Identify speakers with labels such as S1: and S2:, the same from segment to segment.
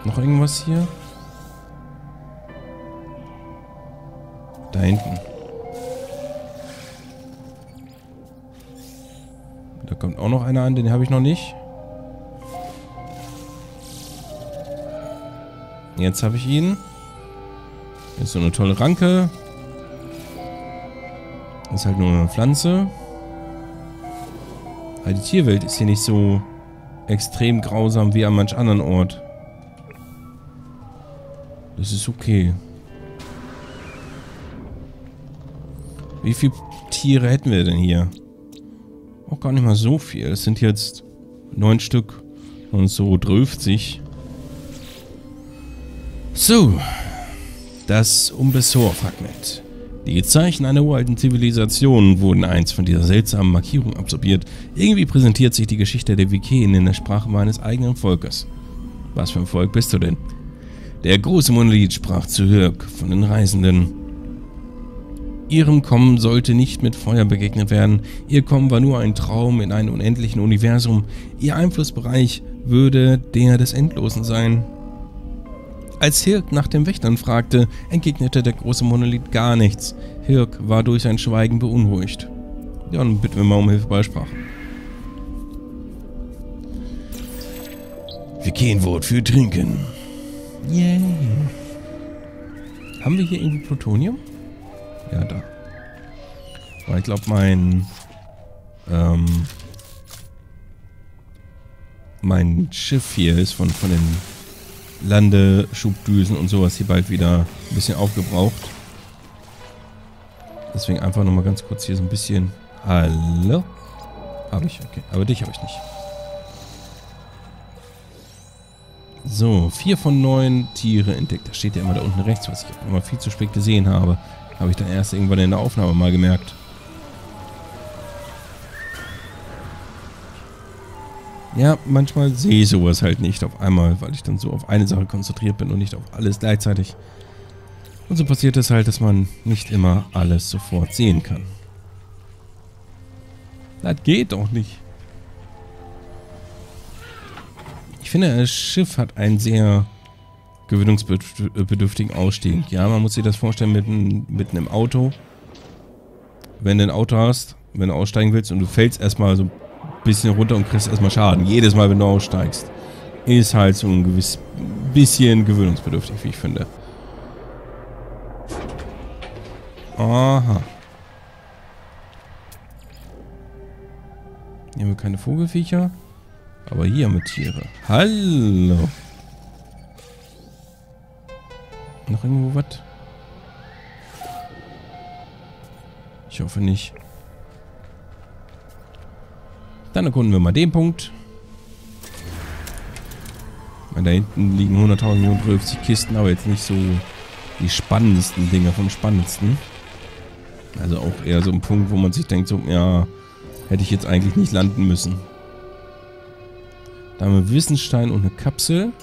S1: Noch irgendwas hier? Da hinten. Da kommt auch noch einer an, den habe ich noch nicht. Jetzt habe ich ihn. Das ist so eine tolle Ranke. Das ist halt nur eine Pflanze. Aber die Tierwelt ist hier nicht so extrem grausam wie an manch anderen Ort. Das ist okay. Wie viele Tiere hätten wir denn hier? Auch gar nicht mal so viel. Es sind jetzt 9 Stück und so 30. So. Das Umbessor-Fragment. Die Zeichen einer uralten Zivilisation wurden einst von dieser seltsamen Markierung absorbiert. Irgendwie präsentiert sich die Geschichte der Vikeen in der Sprache meines eigenen Volkes. Was für ein Volk bist du denn? Der große Monolith sprach zu Hirk von den Reisenden. Ihrem Kommen sollte nicht mit Feuer begegnet werden. Ihr Kommen war nur ein Traum in einem unendlichen Universum. Ihr Einflussbereich würde der des Endlosen sein. Als Hirk nach dem Wächtern fragte, entgegnete der große Monolith gar nichts. Hirk war durch sein Schweigen beunruhigt. Ja, dann bitten wir mal um Hilfe bei Sprache. Vikeenwort für Trinken. Yay. Haben wir hier irgendwie Plutonium? Ja, da. Aber ich glaube, mein Schiff hier ist von den Landeschubdüsen und sowas hier bald wieder ein bisschen aufgebraucht. Deswegen einfach nochmal ganz kurz hier so ein bisschen... Hallo? Habe ich, okay. Aber dich habe ich nicht. So, 4 von 9 Tiere entdeckt. Das steht ja immer da unten rechts, was ich immer viel zu spät gesehen habe. Habe ich dann erst irgendwann in der Aufnahme mal gemerkt. Ja, manchmal sehe ich sowas halt nicht auf einmal, weil ich dann so auf eine Sache konzentriert bin und nicht auf alles gleichzeitig. Und so passiert es halt, dass man nicht immer alles sofort sehen kann. Das geht doch nicht. Ich finde, das Schiff hat einen sehr gewöhnungsbedürftigen Ausstieg. Ja, man muss sich das vorstellen mitten im Auto. Wenn du ein Auto hast, wenn du aussteigen willst und du fällst erstmal so ein bisschen runter und kriegst erstmal Schaden. Jedes Mal, wenn du aussteigst. Ist halt so ein gewiss bisschen gewöhnungsbedürftig, wie ich finde. Aha. Hier haben wir keine Vogelviecher. Aber hier haben wir Tiere. Hallo. Noch irgendwo was? Ich hoffe nicht. Dann erkunden wir mal den Punkt. Da hinten liegen 100.050 Kisten, aber jetzt nicht so die spannendsten Dinge vom Spannendsten. Also auch eher so ein Punkt, wo man sich denkt, so, ja, hätte ich jetzt eigentlich nicht landen müssen. Da haben wir Wissensstein und eine Kapsel.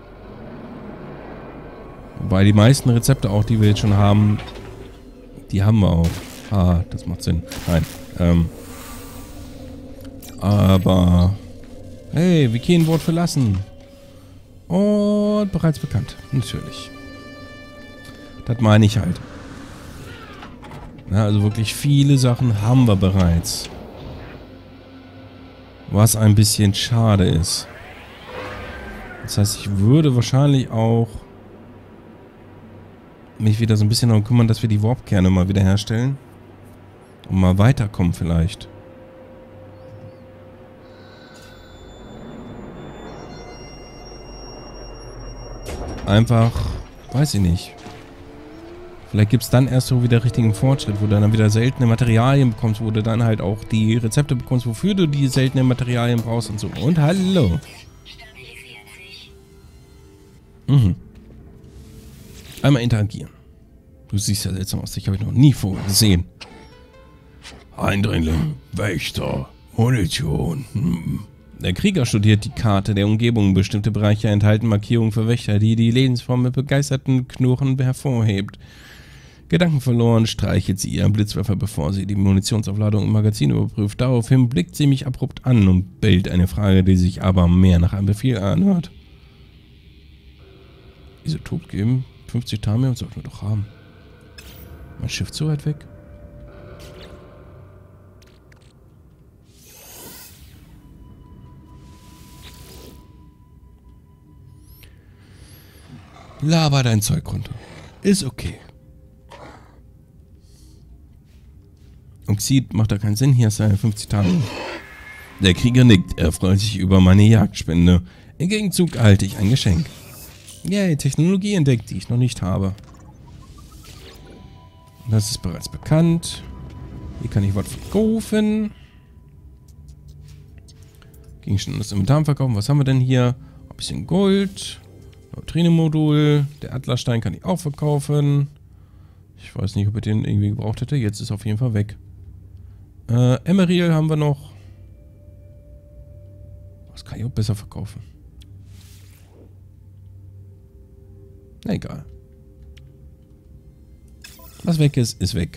S1: Wobei die meisten Rezepte auch, die wir jetzt schon haben, die haben wir auch. Ah, das macht Sinn. Nein. Aber... Hey, Vikeenwort verlassen. Und bereits bekannt. Natürlich. Das meine ich halt. Ja, also wirklich viele Sachen haben wir bereits. Was ein bisschen schade ist. Das heißt, ich würde wahrscheinlich auch mich wieder so ein bisschen darum kümmern, dass wir die Warpkerne mal wieder herstellen. Und mal weiterkommen vielleicht. Einfach, weiß ich nicht. Vielleicht gibt es dann erst so wieder richtigen Fortschritt, wo du dann wieder seltene Materialien bekommst, wo du dann halt auch die Rezepte bekommst, wofür du die seltenen Materialien brauchst und so. Und hallo. Mhm. Einmal interagieren. Du siehst ja seltsam aus, dich habe ich noch nie vorher gesehen. Eindringling, Wächter, Munition. Der Krieger studiert die Karte der Umgebung. Bestimmte Bereiche enthalten Markierungen für Wächter, die die Lebensform mit begeisterten Knurren hervorhebt. Gedanken verloren, streichelt sie ihren Blitzwerfer, bevor sie die Munitionsaufladung im Magazin überprüft. Daraufhin blickt sie mich abrupt an und bellt eine Frage, die sich aber mehr nach einem Befehl anhört. Isotop geben. 50 Tamium sollten wir doch haben. Mein Schiff zu weit weg. Laber dein Zeug runter. Ist okay. Oxid macht da keinen Sinn. Hier ist seine 50 Tamium. Der Krieger nickt. Er freut sich über meine Jagdspende. Im Gegenzug erhalte ich ein Geschenk. Yay, Technologie entdeckt, die ich noch nicht habe. Das ist bereits bekannt. Hier kann ich was verkaufen. Gegenstände aus dem Inventar verkaufen. Was haben wir denn hier? Ein bisschen Gold. Neutrino-Modul. Der Atlasstein kann ich auch verkaufen. Ich weiß nicht, ob ich den irgendwie gebraucht hätte. Jetzt ist er auf jeden Fall weg. Emeril haben wir noch. Das kann ich auch besser verkaufen. Na egal. Was weg ist, ist weg.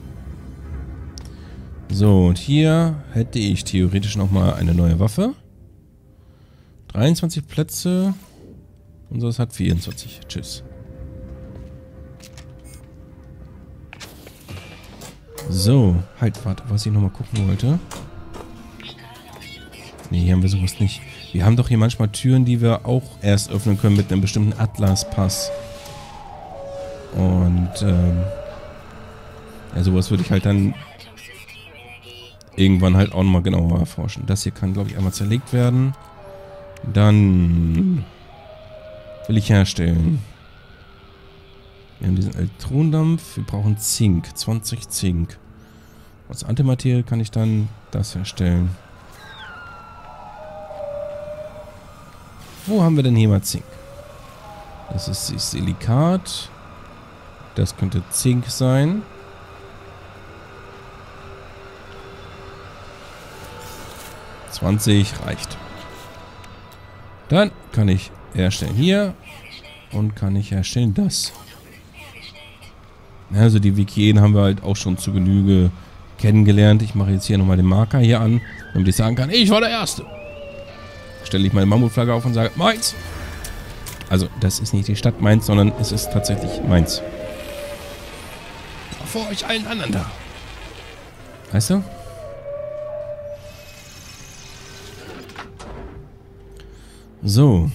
S1: So, und hier hätte ich theoretisch nochmal eine neue Waffe. 23 Plätze. Unseres hat 24. Tschüss. So, halt, warte, was ich nochmal gucken wollte. Nee, hier haben wir sowas nicht. Wir haben doch hier manchmal Türen, die wir auch erst öffnen können mit einem bestimmten Atlas-Pass. Und, ja, sowas würde ich halt dann irgendwann halt auch nochmal genauer erforschen. Das hier kann, glaube ich, einmal zerlegt werden. Dann will ich herstellen. Wir haben diesen Elektronendampf. Wir brauchen Zink. 20 Zink. Aus Antimaterie kann ich dann das herstellen. Wo haben wir denn hier mal Zink? Das ist das Silikat. Das könnte Zink sein. $20 reicht. Dann kann ich herstellen hier und kann ich herstellen das. Also die Wikien haben wir halt auch schon zu Genüge kennengelernt. Ich mache jetzt hier nochmal den Marker hier an, damit ich sagen kann, ich war der Erste. Stelle ich meine Mammutflagge auf und sage, Mainz. Also das ist nicht die Stadt Mainz, sondern es ist tatsächlich Mainz. Vor euch allen anderen da. Weißt du? So.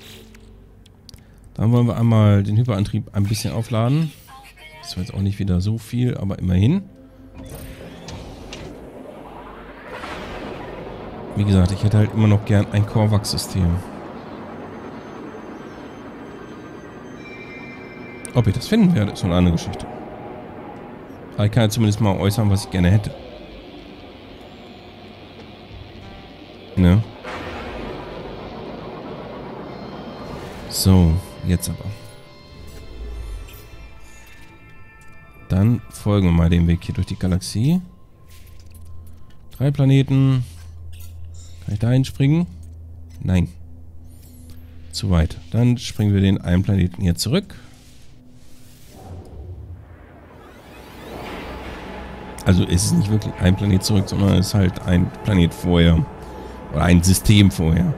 S1: Dann wollen wir einmal den Hyperantrieb ein bisschen aufladen. Das war jetzt auch nicht wieder so viel, aber immerhin. Wie gesagt, ich hätte halt immer noch gern ein Korvax-System. Ob ich das finden werde, ist so eine andere Geschichte. Aber ich kann ja zumindest mal äußern, was ich gerne hätte. Ne? So, jetzt aber. Dann folgen wir mal dem Weg hier durch die Galaxie. 3 Planeten. Kann ich da hinspringen? Nein. Zu weit. Dann springen wir den einen Planeten hier zurück. Also es ist nicht wirklich ein Planet zurück, sondern es ist halt ein Planet vorher. Oder ein System vorher.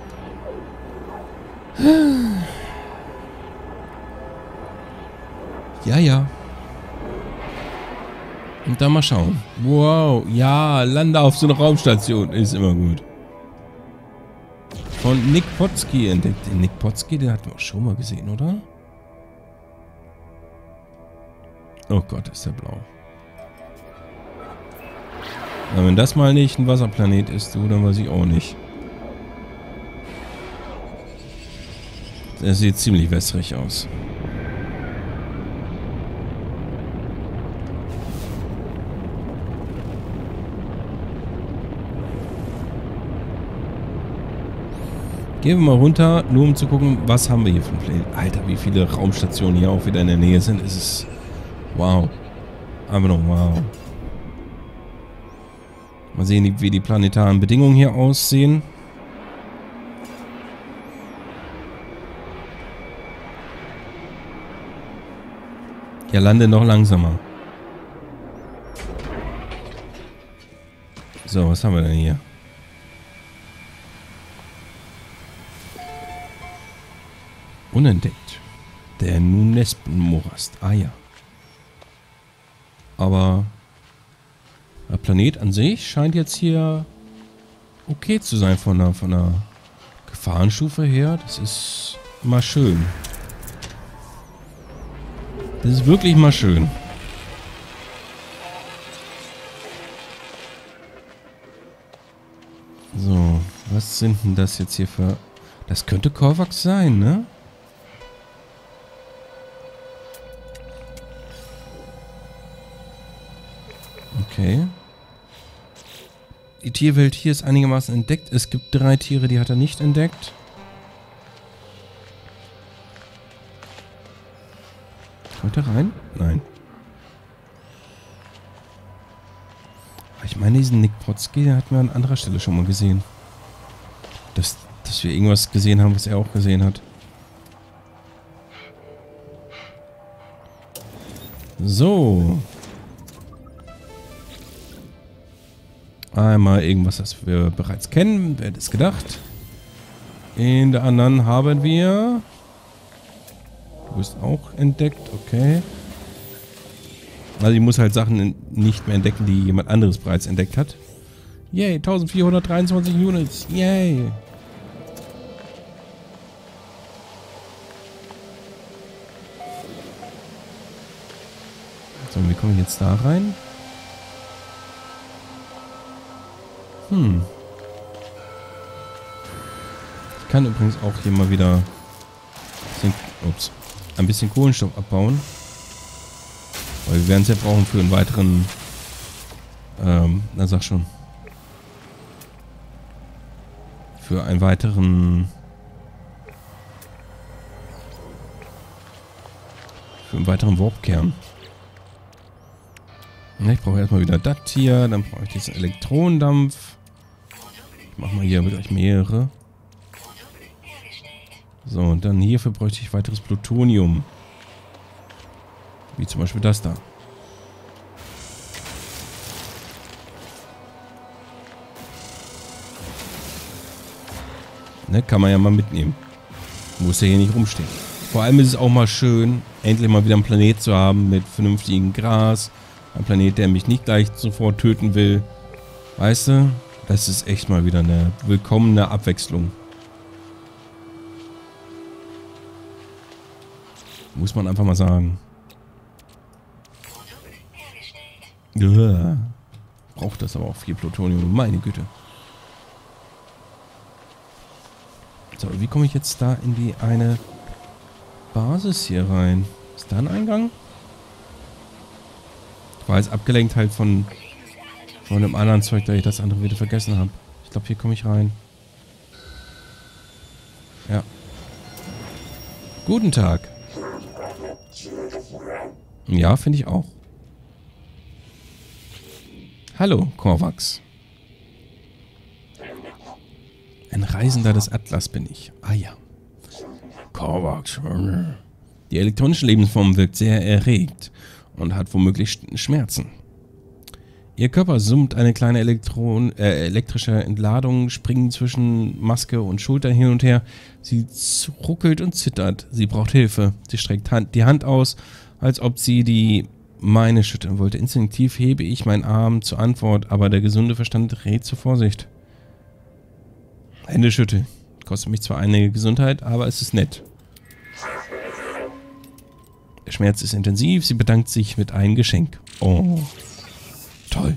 S1: Ja, ja. Und dann mal schauen. Wow, ja, lande auf so einer Raumstation. Ist immer gut. Von Nick Potsky entdeckt. Den Nick Potsky, den hatten wir auch schon mal gesehen, oder? Oh Gott, ist der blau. Na, wenn das mal nicht ein Wasserplanet ist, du, dann weiß ich auch nicht. Der sieht ziemlich wässrig aus. Gehen wir mal runter, nur um zu gucken, was haben wir hier für ein Planet. Alter, wie viele Raumstationen hier auch wieder in der Nähe sind. Es ist wow. Einfach nur wow. Mal sehen, wie die planetaren Bedingungen hier aussehen. Ja, lande noch langsamer. So, was haben wir denn hier? Unentdeckt. Der Nunespen-Morast. Ah ja. Aber der Planet an sich scheint jetzt hier okay zu sein von der Gefahrenstufe her. Das ist mal schön. Das ist wirklich mal schön. So, was sind denn das jetzt hier für... Das könnte Korvax sein, ne? Okay. Die Tierwelt hier ist einigermaßen entdeckt. Es gibt 3 Tiere, die hat er nicht entdeckt. Kommt er rein? Nein. Ich meine, diesen Nick Potzky, den hatten wir an anderer Stelle schon mal gesehen. Dass wir irgendwas gesehen haben, was er auch gesehen hat. So. Einmal irgendwas, das wir bereits kennen. Wer hätte es gedacht? In der anderen haben wir... Du bist auch entdeckt, okay. Also ich muss halt Sachen nicht mehr entdecken, die jemand anderes bereits entdeckt hat. Yay, 1423 Units. Yay. So, wie komme ich jetzt da rein? Ich kann übrigens auch hier mal wieder ein bisschen Kohlenstoff abbauen. Weil wir werden es ja brauchen für einen weiteren... na sag schon. Für einen weiteren... Warpkern. Ja, ich brauche erstmal wieder das hier. Dann brauche ich diesen Elektronendampf. Ich mache mal hier mit euch mehrere. So, und dann hierfür bräuchte ich weiteres Plutonium. Wie zum Beispiel das da. Ne, kann man ja mal mitnehmen. Muss ja hier nicht rumstehen. Vor allem ist es auch mal schön, endlich mal wieder einen Planet zu haben mit vernünftigem Gras. Ein Planet, der mich nicht gleich sofort töten will. Weißt du? Das ist echt mal wieder eine willkommene Abwechslung. Muss man einfach mal sagen. Ja. Braucht das aber auch viel Plutonium. Meine Güte. So, wie komme ich jetzt da in die eine Basis hier rein? Ist da ein Eingang? Ich war jetzt abgelenkt halt von dem anderen Zeug, da ich das andere wieder vergessen habe. Ich glaube, hier komme ich rein. Ja. Guten Tag. Ja, finde ich auch. Hallo, Korvax. Ein Reisender des Atlas bin ich. Ah ja. Korvax. Die elektronische Lebensform wirkt sehr erregt und hat womöglich Schmerzen. Ihr Körper summt, eine kleine elektrische Entladung springen zwischen Maske und Schultern hin und her. Sie ruckelt und zittert. Sie braucht Hilfe. Sie streckt die Hand aus, als ob sie die meine schütteln wollte. Instinktiv hebe ich meinen Arm zur Antwort, aber der gesunde Verstand rät zur Vorsicht. Hände schütteln. Kostet mich zwar einige Gesundheit, aber es ist nett. Der Schmerz ist intensiv. Sie bedankt sich mit einem Geschenk. Oh. Toll.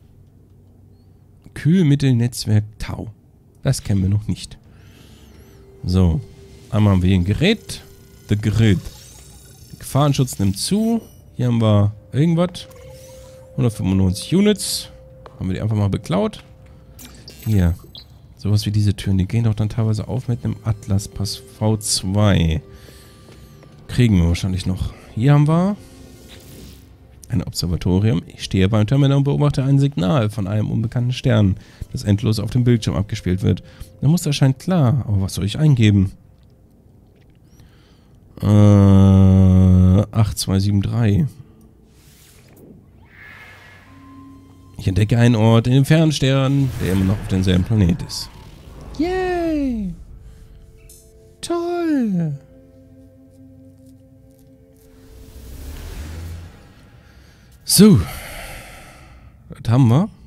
S1: Kühlmittelnetzwerk Tau. Das kennen wir noch nicht. So. Einmal haben wir hier ein Gerät. The Gerät. Der Gefahrenschutz nimmt zu. Hier haben wir irgendwas. 195 Units. Haben wir die einfach mal beklaut. Hier. Sowas wie diese Türen. Die gehen doch dann teilweise auf mit einem Atlas Pass V2. Kriegen wir wahrscheinlich noch. Hier haben wir ein Observatorium. Ich stehe beim Terminal und beobachte ein Signal von einem unbekannten Stern, das endlos auf dem Bildschirm abgespielt wird. Der Muster erscheint klar, aber was soll ich eingeben? 8273. Ich entdecke einen Ort in dem fernen Stern, der immer noch auf demselben Planet ist. Yay! Toll! So. Das haben wir.